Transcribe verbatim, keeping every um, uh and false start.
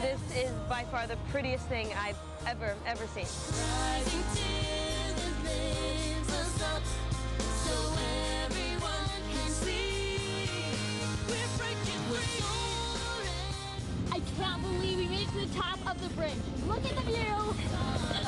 This is by far the prettiest thing I've ever, ever seen. Rising till the flames are stopped, so everyone can see. We're breaking free. I can't believe we made it to the top of the bridge. Look at the view.